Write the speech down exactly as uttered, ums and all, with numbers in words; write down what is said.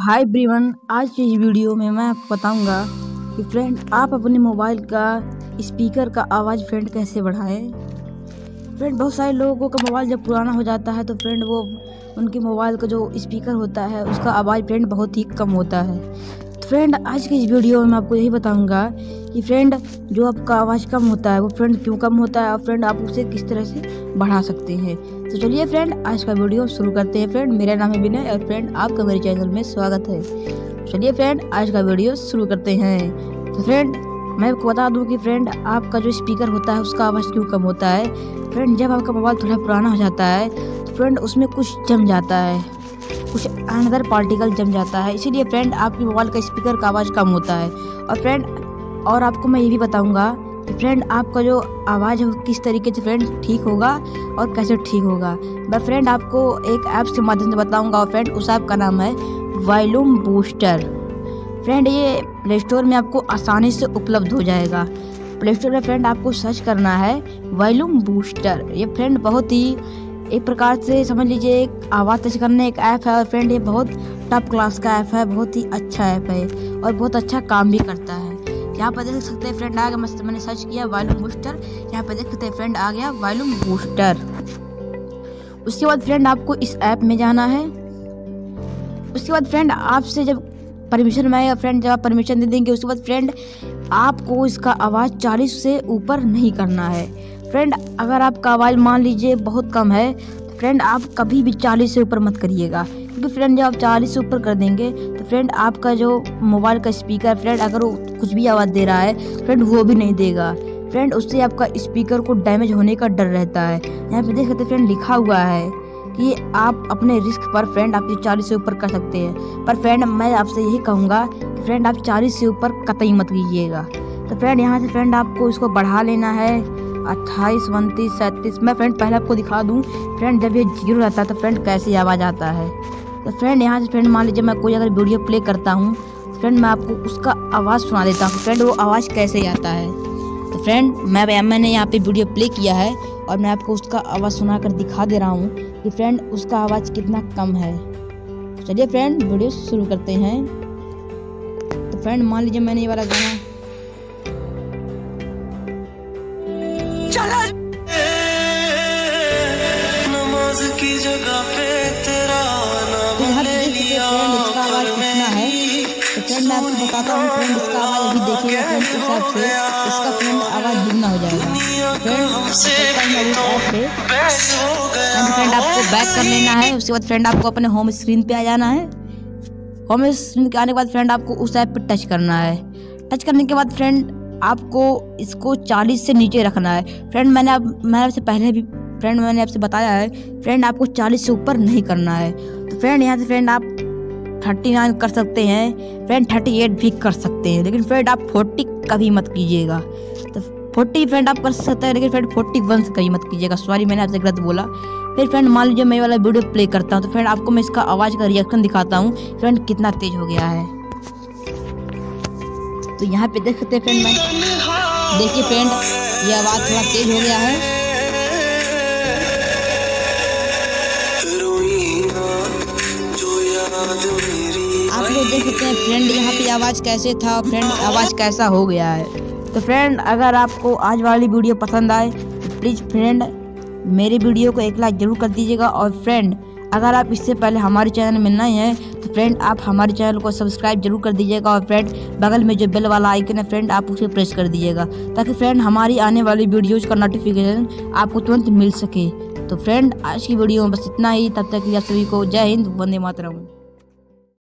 Hi everyone, आज की इस वीडियो में मैं आपको बताऊंगा कि फ्रेंड आप अपने मोबाइल का स्पीकर का आवाज़ फ्रेंड कैसे बढ़ाएं। फ्रेंड बहुत सारे लोगों का मोबाइल जब पुराना हो जाता है तो फ्रेंड वो उनके मोबाइल का जो स्पीकर होता है उसका आवाज़ फ्रेंड बहुत ही कम होता है। तो फ्रेंड आज की इस वीडियो में मैं आपको यही बताऊंगा कि फ्रेंड जो आपका आवाज़ कम होता है वो फ्रेंड क्यों कम होता है और फ्रेंड आप उसे किस तरह से बढ़ा सकते हैं। तो चलिए फ्रेंड आज का वीडियो शुरू करते हैं। फ्रेंड मेरा नाम है विनय और फ्रेंड आपका मेरे चैनल में स्वागत है। चलिए फ्रेंड आज का वीडियो शुरू करते हैं। तो फ्रेंड मैं आपको बता दूं कि फ्रेंड आपका जो स्पीकर होता है उसका आवाज़ क्यों कम होता है। फ्रेंड जब आपका मोबाइल थोड़ा पुराना हो जाता है तो फ्रेंड उसमें कुछ जम जाता है, कुछ अनदर पार्टिकल जम जाता है, इसीलिए फ्रेंड आपके मोबाइल का स्पीकर का आवाज़ कम होता है। और फ्रेंड और आपको मैं ये भी बताऊंगा कि फ्रेंड आपका जो आवाज़ है वो किस तरीके से फ्रेंड ठीक होगा और कैसे ठीक होगा। मैं फ्रेंड आपको एक ऐप के माध्यम से बताऊंगा और फ्रेंड उस ऐप का नाम है वॉल्यूम बूस्टर। फ्रेंड ये प्ले स्टोर में आपको आसानी से उपलब्ध हो जाएगा। प्ले स्टोर में फ्रेंड आपको सर्च करना है वॉल्यूम बूस्टर। ये फ्रेंड बहुत ही एक प्रकार से समझ लीजिए एक आवाज़ तेज करने एक ऐप है और फ्रेंड ये बहुत टॉप क्लास का ऐप है, बहुत ही अच्छा ऐप है और बहुत अच्छा काम भी करता है। यहाँ पर देख सकते हैं फ्रेंड आ गया, मस्त मैंने सर्च किया वॉल्यूम बूस्टर, यहाँ पर देख सकते हैं फ्रेंड आ गया वॉल्यूम बूस्टर। उसके बाद फ्रेंड आपको इस ऐप में जाना है। उसके बाद फ्रेंड आपसे जब परमिशन में आएगा, फ्रेंड जब आप परमिशन दे देंगे उसके बाद फ्रेंड आपको इसका आवाज़ चालीस से ऊपर नहीं करना है। फ्रेंड अगर आपका आवाज़ मान लीजिए बहुत कम है तो फ्रेंड आप कभी भी चालीस से ऊपर मत करिएगा, क्योंकि फ्रेंड जब आप चालीस से ऊपर कर देंगे तो फ्रेंड आपका जो मोबाइल का स्पीकर फ्रेंड अगर वो कुछ भी आवाज़ दे रहा है फ्रेंड वो भी नहीं देगा। फ्रेंड उससे आपका स्पीकर को डैमेज होने का डर रहता है। यहाँ पे देख सकते हैं फ्रेंड लिखा हुआ है कि आप अपने रिस्क पर फ्रेंड आप चालीस से ऊपर कर सकते हैं, पर फ्रेंड मैं आपसे यही कहूँगा कि फ्रेंड आप चालीस से ऊपर कतई मत कीजिएगा। तो फ्रेंड यहाँ से फ्रेंड आपको इसको बढ़ा लेना है अट्ठाईस उनतीस सैंतीस। मैं फ्रेंड पहले आपको दिखा दूँ फ्रेंड जब ये जीरो रहता है तो फ्रेंड कैसी आवाज़ आता है। तो फ्रेंड यहाँ से फ्रेंड मान लीजिए मैं कोई अगर वीडियो प्ले करता हूँ तो फ्रेंड मैं आपको उसका आवाज़ सुना देता हूँ फ्रेंड वो आवाज़ कैसे आता है। तो फ्रेंड मैं मैंने यहाँ पे वीडियो प्ले किया है और मैं आपको उसका आवाज़ सुना कर दिखा दे रहा हूँ कि फ्रेंड उसका आवाज़ कितना कम है। चलिए फ्रेंड वीडियो शुरू करते हैं। तो फ्रेंड मान लीजिए मैंने ये वाला गाना चला नमाज की जगह पे तेरा नाम ले लिया इसका आवाज़ कितना है। तो फ्रेंड मैं आपको बताता हूँ फ्रेंड इसका आवाज़ अभी देखिएगा फ्रेंड इस हिसाब से इसका फ्रेंड आवाज़ दुगना हो जाएगा। फ्रेंड फ्रेंड आपको बैक कर लेना है। उसके बाद फ्रेंड आपको अपने होम स्क्रीन पे आ जाना है। होम स्क्रीन के आने के बाद फ्रेंड आपको उस ऐप पे टच करना है। टच करने के बाद फ्रेंड आपको इसको चालीस से नीचे रखना है। फ्रेंड मैंने अब मैंने आपसे पहले भी फ्रेंड मैंने आपसे बताया है फ्रेंड आपको चालीस से ऊपर नहीं करना है। तो फ्रेंड यहाँ से फ्रेंड आप उनतालीस कर सकते हैं, फ्रेंड अड़तीस भी कर सकते हैं, लेकिन फ्रेंड आप चालीस कभी मत कीजिएगा। तो चालीस फ्रेंड आप कर सकते हैं लेकिन फ्रेंड इकतालीस कभी मत कीजिएगा। सॉरी मैंने आपसे गलत बोला। फिर फ्रेंड मान लीजिए मैं वाला वीडियो प्ले करता हूँ तो फ्रेंड आपको मैं इसका आवाज़ का रिएक्शन दिखाता हूँ फ्रेंड कितना तेज हो गया है। तो यहाँ पे देख सकते हैं फ्रेंड मैं देखिए फ्रेंड ये आवाज़ थोड़ा तेज हो गया है। आप लोग देख सकते हैं फ्रेंड यहाँ पे आवाज़ कैसे था और फ्रेंड आवाज़ कैसा हो गया है। तो फ्रेंड अगर आपको आज वाली वीडियो पसंद आए तो प्लीज़ फ्रेंड मेरी वीडियो को एक लाइक जरूर कर दीजिएगा। और फ्रेंड अगर आप इससे पहले हमारे चैनल में नए हैं तो फ्रेंड आप हमारे चैनल को सब्सक्राइब जरूर कर दीजिएगा। और फ्रेंड बगल में जो बेल वाला आइकन है फ्रेंड आप उसे प्रेस कर दीजिएगा ताकि फ्रेंड हमारी आने वाली वीडियोज़ का नोटिफिकेशन आपको तुरंत मिल सके। तो फ्रेंड आज की वीडियो में बस इतना ही। तब तक के लिए सभी को जय हिंद, वंदे मातरम।